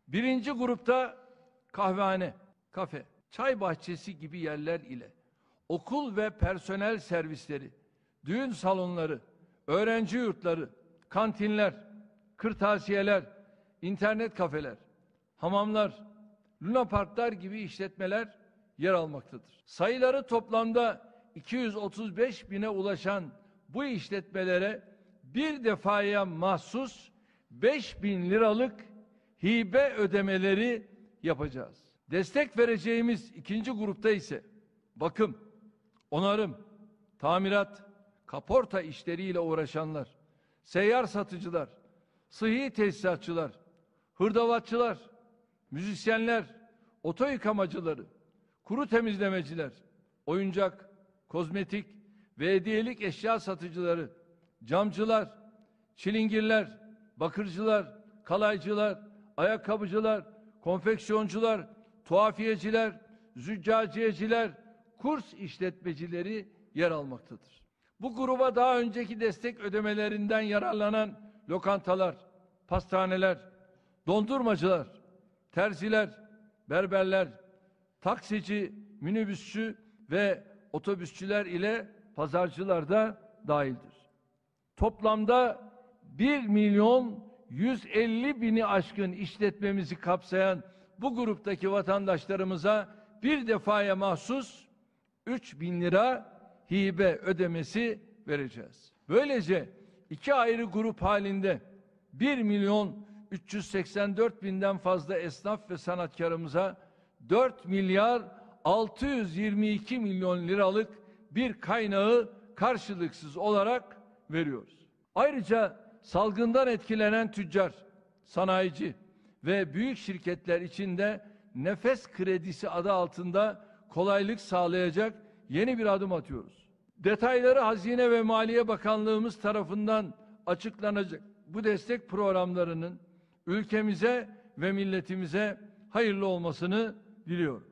Birinci grupta kahvehane, kafe, çay bahçesi gibi yerler ile okul ve personel servisleri, düğün salonları, öğrenci yurtları, kantinler, kırtasiyeler, internet kafeler, hamamlar, lunaparklar gibi işletmeler yer almaktadır. Sayıları toplamda 235 bine ulaşan bu işletmelere bir defaya mahsus 5.000 liralık hibe ödemeleri yapacağız. Destek vereceğimiz ikinci grupta ise bakım, onarım, tamirat, kaporta işleriyle uğraşanlar, seyyar satıcılar, sıhhi tesisatçılar, hırdavatçılar, müzisyenler, oto yıkamacıları, kuru temizlemeciler, oyuncak, kozmetik ve hediyelik eşya satıcıları, camcılar, çilingirler, bakırcılar, kalaycılar, ayakkabıcılar, konfeksiyoncular, tuhafiyeciler, züccaciyeciler, kurs işletmecileri yer almaktadır. Bu gruba daha önceki destek ödemelerinden yararlanan lokantalar, pastaneler, dondurmacılar, terziler, berberler, taksici, minibüsçü ve otobüsçüler ile pazarcılar da dahildir. Toplamda 1.150.000'i aşkın işletmemizi kapsayan bu gruptaki vatandaşlarımıza bir defaya mahsus 3.000 lira hibe ödemesi vereceğiz. Böylece iki ayrı grup halinde 1.384.000'den fazla esnaf ve sanatkarımıza 4 milyar 622 milyon liralık bir kaynağı karşılıksız olarak veriyoruz. Ayrıca salgından etkilenen tüccar, sanayici ve büyük şirketler için de nefes kredisi adı altında kolaylık sağlayacak yeni bir adım atıyoruz. Detayları Hazine ve Maliye Bakanlığımız tarafından açıklanacak bu destek programlarının ülkemize ve milletimize hayırlı olmasını diliyorum.